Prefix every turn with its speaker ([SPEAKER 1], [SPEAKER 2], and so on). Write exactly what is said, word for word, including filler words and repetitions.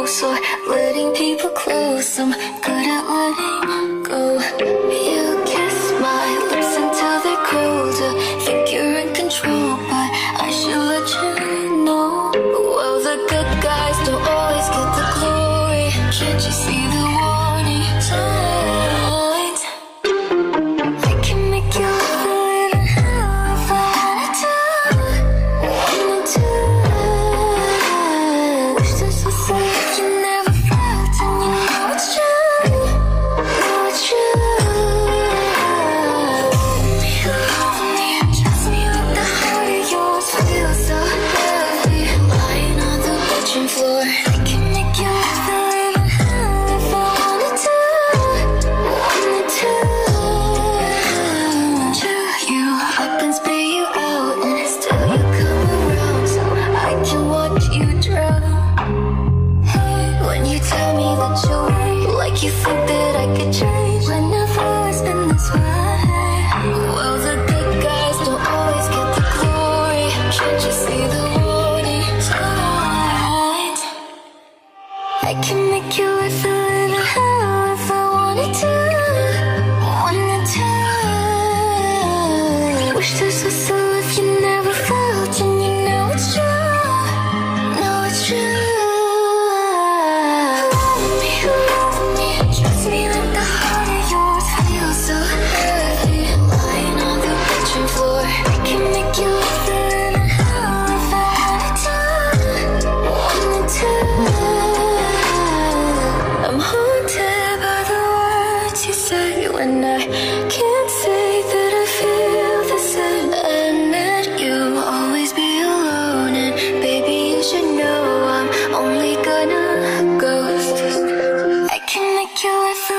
[SPEAKER 1] close or letting people close. I'm good at letting go. You kiss my lips until they're colder. Think you're in control, but I should let you know. Well, the good guys don't always get the glory. Can't you see the warning signs? I can make you live in hell if I wanted to. Wanted to. Wish this was safe, you never felt, and you know it's true. Know it's true. Love me, trust me with the heart of yours. Feel so heavy, lying on the bedroom floor. I can make you live in hell if I wanted to. Wanted to. To you, up and spit you out, and still you come around, so I can watch you drown. When you tell me that you're right, like you think that I could change, when I've always been this way. Well, the good guys don't always get the glory. Can't you see the warning signs? I can make you live a living hell if I wanted to. Wanted to. Wish this was so if you never felt, and you know it's true. Know it's true. Love me, love me, trust me with the heart of yours. Feel so heavy, lying on the bedroom floor. I can make you live a living hell if I wanted to. Wanted to. I'm haunted by the words you say when I can't say that I feel the same. And that you'll always be alone, and baby you should know I'm only gonna ghost. I can make you live